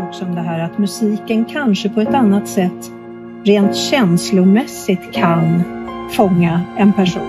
också om det här att musiken kanske på ett annat sätt rent känslomässigt kan fånga en person.